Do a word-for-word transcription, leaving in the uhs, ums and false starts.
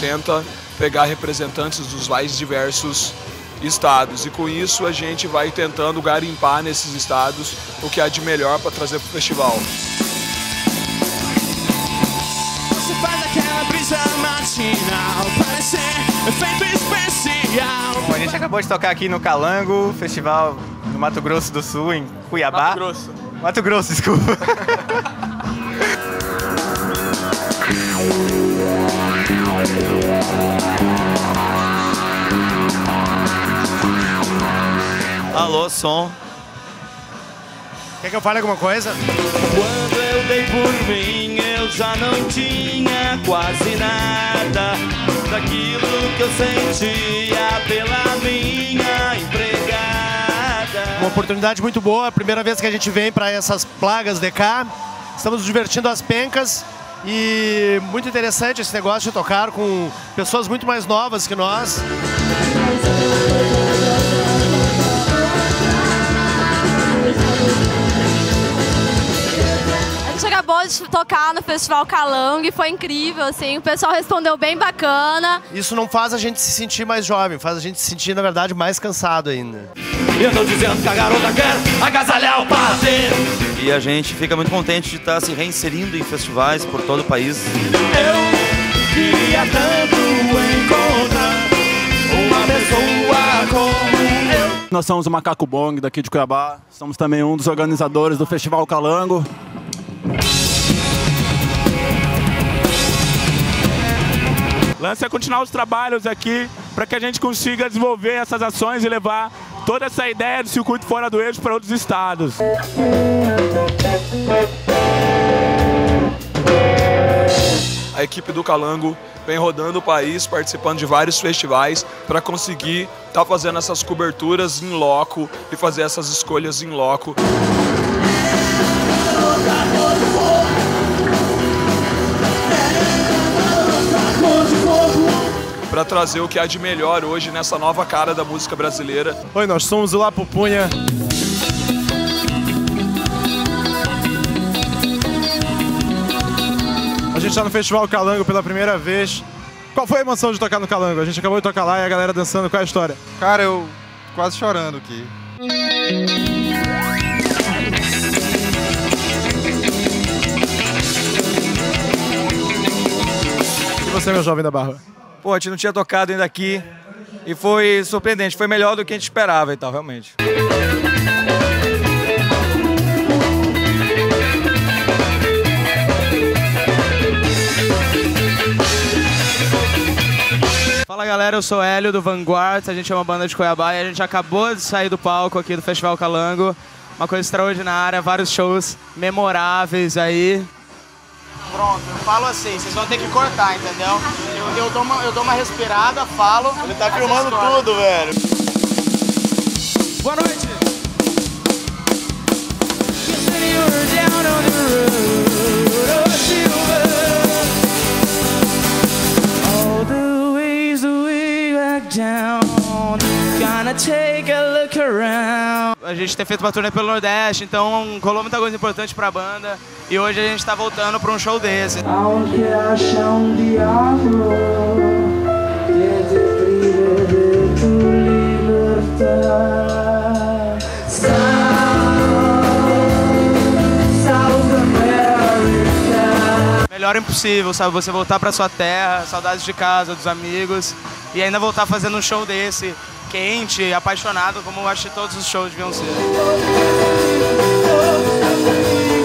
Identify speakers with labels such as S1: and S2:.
S1: tenta pegar representantes dos mais diversos estados. E com isso a gente vai tentando garimpar nesses estados o que há de melhor para trazer para o festival.
S2: Você faz aquela brisa matinal, parece efeito especial.
S3: Bom, a gente acabou de tocar aqui no Calango, festival no Mato Grosso do Sul, em Cuiabá.
S1: Mato Grosso.
S3: Mato Grosso, desculpa. Alô, som.
S4: Quer que eu fale alguma coisa?
S2: Quando eu dei por mim, eu já não tinha quase nada daquilo que eu sentia pela minha empregada.
S4: Uma oportunidade muito boa, a primeira vez que a gente vem para essas plagas de cá. Estamos nos divertindo às pencas e muito interessante esse negócio de tocar com pessoas muito mais novas que nós.
S5: A gente acabou de tocar no Festival Calango e foi incrível, assim, o pessoal respondeu bem bacana.
S4: Isso não faz a gente se sentir mais jovem, faz a gente se sentir, na verdade, mais cansado ainda.
S2: E eu tô dizendo que a garota quer agasalhar o prazer.
S6: E a gente fica muito contente de estar se reinserindo em festivais por todo o país.
S2: Eu queria tanto encontrar uma pessoa como eu.
S7: Nós somos o Macaco Bong daqui de Cuiabá, somos também um dos organizadores do Festival Calango.
S8: O lance é continuar os trabalhos aqui para que a gente consiga desenvolver essas ações e levar toda essa ideia do circuito fora do eixo para outros estados.
S1: A equipe do Calango vem rodando o país, participando de vários festivais para conseguir estar fazendo essas coberturas em loco e fazer essas escolhas em loco. Para trazer o que há de melhor hoje nessa nova cara da música brasileira.
S4: Oi, nós somos o La Pupunha. A gente está no Festival Calango pela primeira vez. Qual foi a emoção de tocar no Calango? A gente acabou de tocar lá e a galera dançando. Qual é a história?
S9: Cara, eu quase chorando aqui.
S4: E você, meu jovem da Barra?
S3: Pô, a gente não tinha tocado ainda aqui e foi surpreendente, foi melhor do que a gente esperava e tal, realmente.
S10: Fala galera, eu sou o Hélio do Vanguard, a gente é uma banda de Cuiabá e a gente acabou de sair do palco aqui do Festival Calango. Uma coisa extraordinária, vários shows memoráveis aí.
S11: Pronto, eu falo assim, vocês vão ter que cortar, entendeu? Eu, eu, dou, uma, eu dou uma respirada, falo...
S9: Ele tá filmando tudo, velho.
S2: Boa noite.
S10: A gente tem feito uma turnê pelo Nordeste, então rolou muita coisa importante pra banda e hoje a gente tá voltando pra um show desse.
S2: Aunque haya un diablo que te prive de tu libertad. South America.
S10: Melhor impossível, sabe? Você voltar pra sua terra, saudades de casa, dos amigos e ainda voltar fazendo um show desse, quente, apaixonado, como eu acho que todos os shows deviam ser.